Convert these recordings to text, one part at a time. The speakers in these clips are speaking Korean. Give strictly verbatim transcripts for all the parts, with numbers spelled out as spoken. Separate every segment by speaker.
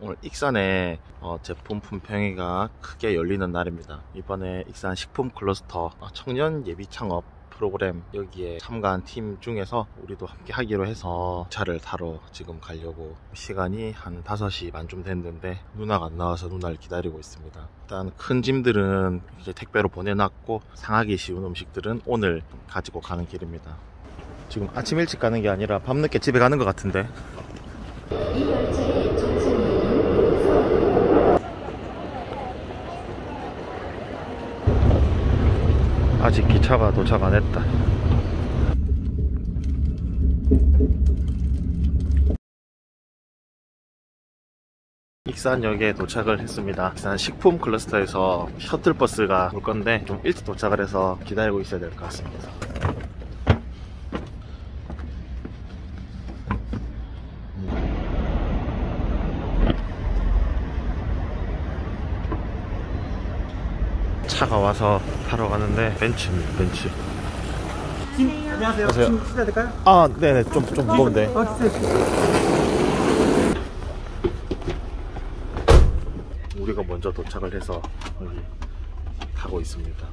Speaker 1: 오늘 익산에 어, 제품 품평회가 크게 열리는 날입니다. 이번에 익산 식품 클러스터 청년 예비 창업 프로그램 여기에 참가한 팀 중에서 우리도 함께 하기로 해서 차를 타러 지금 가려고 시간이 한 다섯 시 반쯤 됐는데 누나가 안 나와서 누나를 기다리고 있습니다. 일단 큰 짐들은 이제 택배로 보내놨고 상하기 쉬운 음식들은 오늘 가지고 가는 길입니다. 지금 아침 일찍 가는 게 아니라 밤늦게 집에 가는 것 같은데 아직 기차가 도착 안 했다. 익산역에 도착을 했습니다. 익산 식품 클러스터에서 셔틀버스가 올 건데 좀 일찍 도착을 해서 기다리고 있어야 될 것 같습니다. 차가 와서 타러 가는데 벤츠입니다. 벤츠.
Speaker 2: 안녕하세요.
Speaker 1: 안녕하세요.
Speaker 2: 지금 시켜야 될까요?
Speaker 1: 아 네네 좀 좀 무거운데.
Speaker 2: 어,
Speaker 1: 우리가 먼저 도착을 해서 여기 타고 있습니다.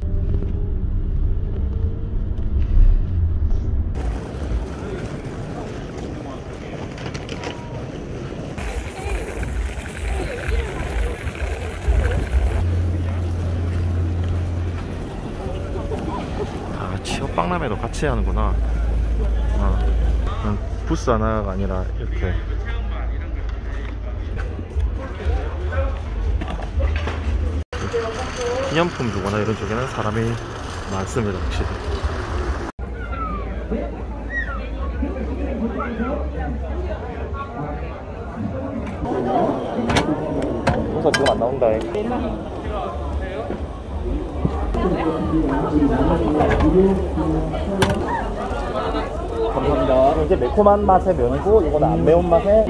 Speaker 1: 취업박람회도 같이 하는구나. 아, 부스 하나가 아니라 이렇게 기념품 주거나 이런 쪽에는 사람이 많습니다. 확실히 우선 지금 안 나온다. 감사합니다. 이제 매콤한 맛의 면이고 이거는 안 매운 맛의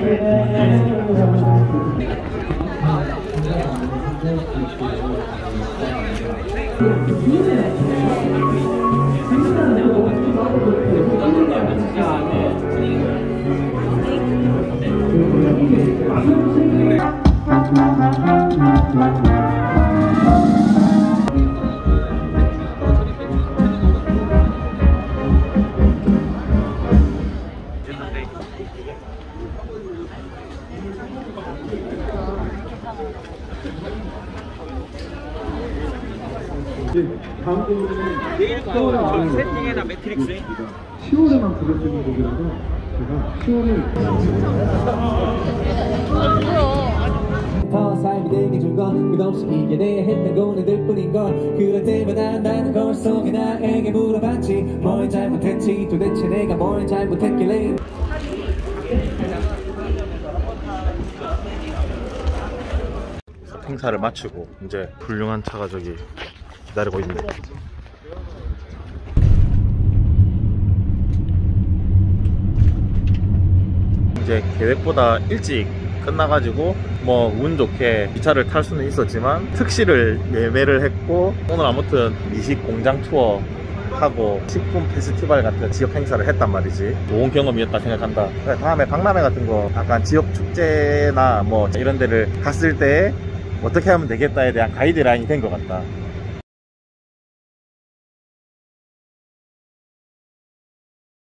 Speaker 3: 다음 곡은 내일 거 세팅에다 매트릭스 시월에만 부르는 곡이라서 제가 시월을 더 삶이 되게 준 건 끝없이 이겨내야 했던 고뇌들 뿐인걸 그럴 때마다 나는 거울 속에 나에게 물어봤지 뭘 잘못했지 도대체 내가 뭘 잘못했길래
Speaker 1: 행사를 마치고 이제 훌륭한 차가 저기 기다리고 있네. 이제 계획보다 일찍 끝나가지고 뭐 운 좋게 기차를 탈 수는 있었지만 특시를 예매를 했고 오늘 아무튼 미식 공장 투어 하고 식품 페스티벌 같은 지역 행사를 했단 말이지. 좋은 경험이었다 생각한다. 그래, 다음에 박람회 같은 거 약간 지역 축제나 뭐 이런 데를 갔을 때 어떻게 하면 되겠다에 대한 가이드라인이 된 것 같다.